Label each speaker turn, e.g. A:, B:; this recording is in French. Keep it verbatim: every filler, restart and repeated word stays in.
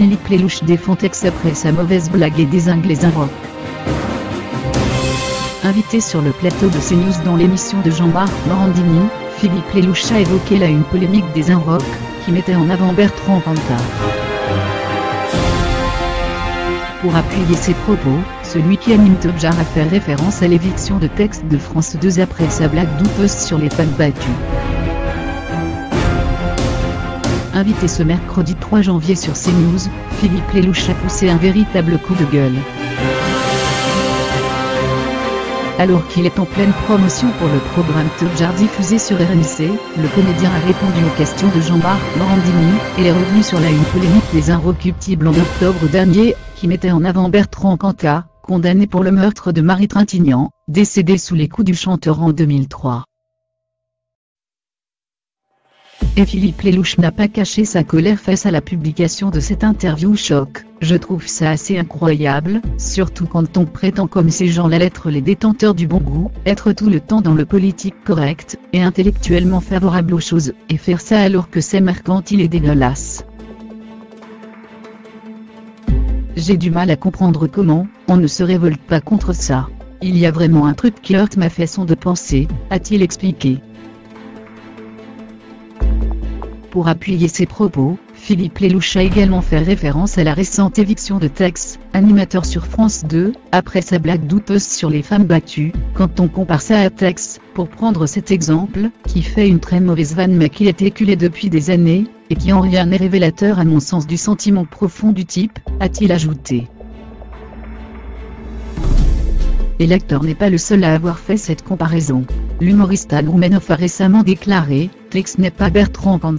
A: Philippe Lelouch défend Tex après sa mauvaise blague et dézingue les Inrocks. Invité sur le plateau de CNews dans l'émission de Jean-Marc Morandini, Philippe Lelouch a évoqué là une polémique des Inrocks, qui mettait en avant Bertrand Cantat. Pour appuyer ses propos, celui qui anime Top Jar a fait référence à l'éviction de Tex de France deux après sa blague douteuse sur les femmes battues. Invité ce mercredi trois janvier sur CNews, Philippe Lelouch a poussé un véritable coup de gueule. Alors qu'il est en pleine promotion pour le programme Top Jar diffusé sur R M C, le comédien a répondu aux questions de Jean-Marc Morandini, et est revenu sur la une polémique des Inrecuptibles en octobre dernier, qui mettait en avant Bertrand Cantat, condamné pour le meurtre de Marie Trintignant, décédée sous les coups du chanteur en deux mille trois. Et Philippe Lelouch n'a pas caché sa colère face à la publication de cette interview choc. Je trouve ça assez incroyable, surtout quand on prétend comme ces gens-là être les détenteurs du bon goût, être tout le temps dans le politique correct, et intellectuellement favorable aux choses, et faire ça alors que c'est mercantile et dégueulasse. J'ai du mal à comprendre comment on ne se révolte pas contre ça. Il y a vraiment un truc qui heurte ma façon de penser, a-t-il expliqué. Pour appuyer ses propos, Philippe Lelouch a également fait référence à la récente éviction de Tex, animateur sur France deux, après sa blague douteuse sur les femmes battues. Quand on compare ça à Tex, pour prendre cet exemple, qui fait une très mauvaise vanne mais qui est éculée depuis des années, et qui en rien n'est révélateur à mon sens du sentiment profond du type, a-t-il ajouté. Et l'acteur n'est pas le seul à avoir fait cette comparaison. L'humoriste Al Roumanoff a récemment déclaré « Tex n'est pas Bertrand Cantat ».